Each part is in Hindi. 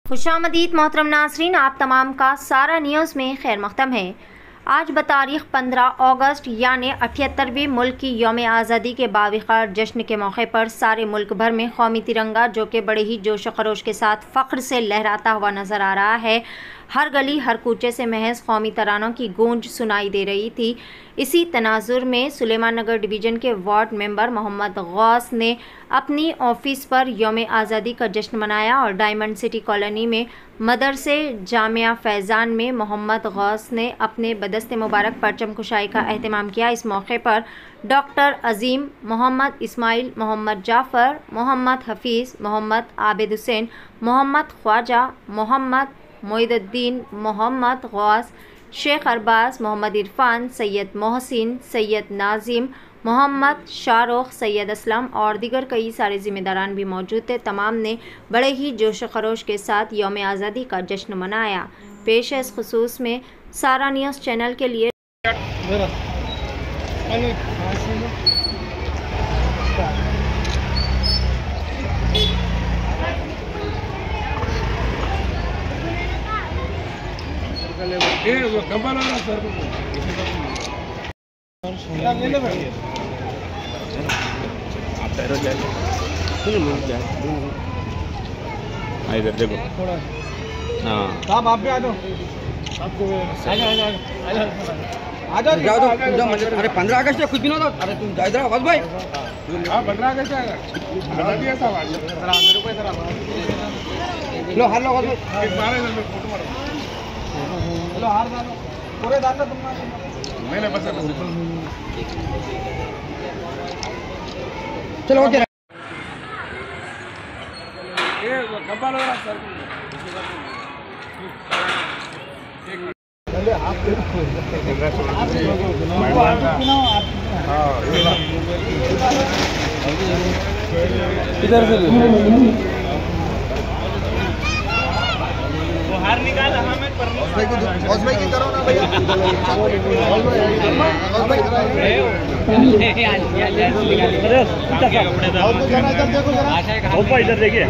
खुशामदीद मोहतरम नाज़रीन, आप तमाम का सारा न्यूज़ में खैर मक़दम है। आज बतारीख़ 15 अगस्त यानि 78वीं मुल्क की यौम आज़ादी के बावक़ार जश्न के मौके पर सारे मुल्क भर में कौमी तिरंगा जो कि बड़े ही जोश खरोश के साथ फ़ख्र से लहराता हुआ नज़र आ रहा है। हर गली हर कूचे से महज कौमी तरानों की गूंज सुनाई दे रही थी। इसी तनाजुर में सुलेमान नगर डिवीज़न के वार्ड मेंबर मोहम्मद गौस ने अपनी ऑफिस पर यौम आज़ादी का जश्न मनाया और डायमंड सिटी कॉलोनी में मदरसे जामिया फैज़ान में मोहम्मद गौस ने अपने बदस्ते मुबारक परचम कुशाई का एहतमाम किया। इस मौके पर डॉक्टर अजीम, मोहम्मद इस्माइल, मोहम्मद जाफ़र, मोहम्मद हफीज़, मोहम्मद आबिद हुसैन, मोहम्मद ख्वाजा, मोहम्मद मोइनुद्दीन, मोहम्मद गौस, शेख अरबाज, मोहम्मद इरफान, सैयद मोहसिन, सैयद नाजिम, मोहम्मद शाहरुख, सैयद असलम और दीगर कई सारे ज़िम्मेदारान भी मौजूद थे। तमाम ने बड़े ही जोश खरोश के साथ यौम आज़ादी का जश्न मनाया। पेश है इस खुसूस में सारा न्यूज़ चैनल के लिए इधर देखो। हाँ साहब आप भी आ जाओ। आ जाओ अरे 15 अगस्त है, कुछ भी ना हो। अरे तुम इधर आओ भाई। हाँ 15 अगस्त है। लो हार लो लो हार डालो पूरे डालो तुम। मैंने बस चलो ओके। ये डब्बा लो सर। इधर से वो हार निकाल हमें भाई की करो ना भैया। इधर देखिए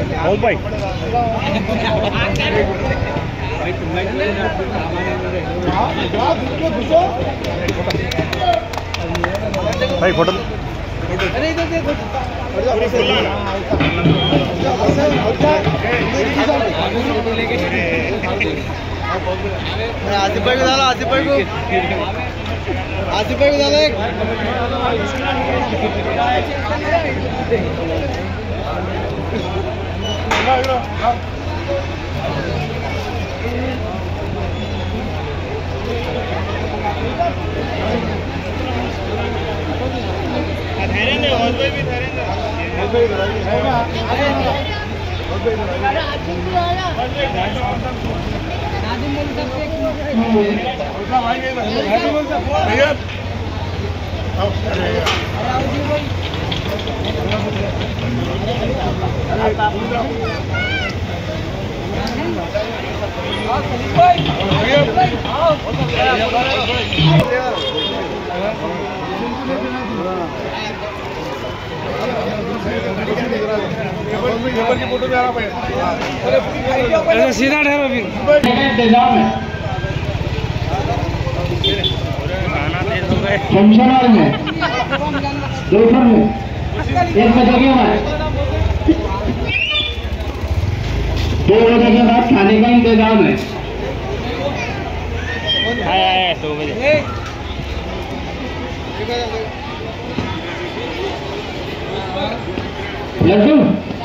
भाई फोटो। अरे इधर देखो आसिफ भाई को डालो, आसिफ भाई को सीधा ठहरो इंतजाम है। शमशाबाद में, दोपहर में, एक बजे के बाद 2 बजे के बाद खाने का इंतजाम है। 2 बजे लड्डू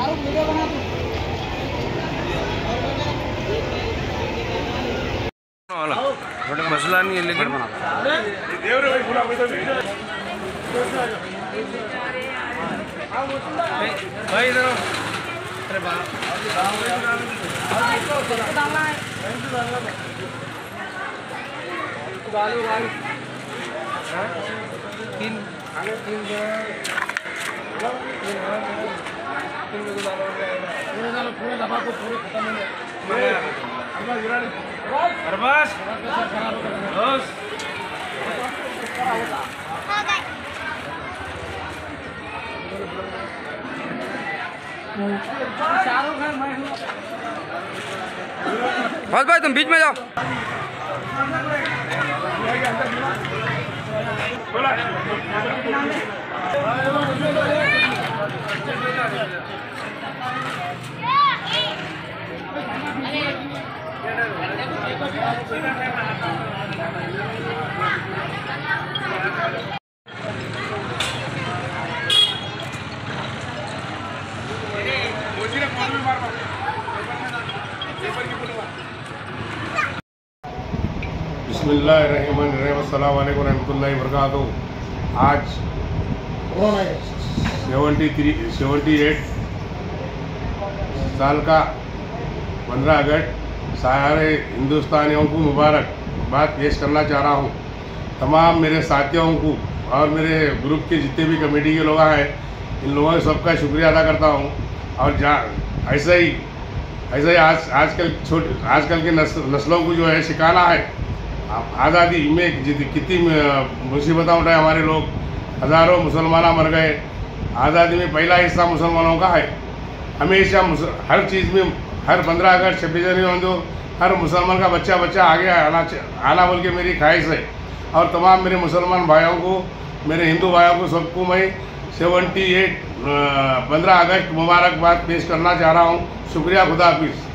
मसला नहीं है लेकिन भाई इधर अरबाज शाहरुख खान मैं हूँ। फौज भाई तुम बीच में जाओ। बिस्मिल्लाहिर्रहमानिर्रहीम, अस्सलाम वालेकुम रहमतुल्लाहि वबरकातुहू। आज 78 साल का 15 अगस्त सारे हिंदुस्तानियों को मुबारकबाद पेश करना चाह रहा हूँ। तमाम मेरे साथियों को और मेरे ग्रुप के जितने भी कमेटी के लोग हैं, इन लोगों के सबका शुक्रिया अदा करता हूँ। और ऐसे ही आजकल के नस्लों को जो है सिखाना है। आज़ादी में कितनी मुसीबतें उठाए हमारे लोग, हज़ारों मुसलमान मर गए। आज़ादी में पहला हिस्सा मुसलमानों का है। हमेशा हर चीज़ में, हर 15 अगस्त 26 जनवरी जो हर मुसलमान का बच्चा आगे आना बोल के मेरी ख्वाहिश है। और तमाम मेरे मुसलमान भाइयों को, मेरे हिंदू भाइयों को, सबको मैं 78 15 अगस्त मुबारकबाद पेश करना चाह रहा हूँ। शुक्रिया, खुदा हाफिज़।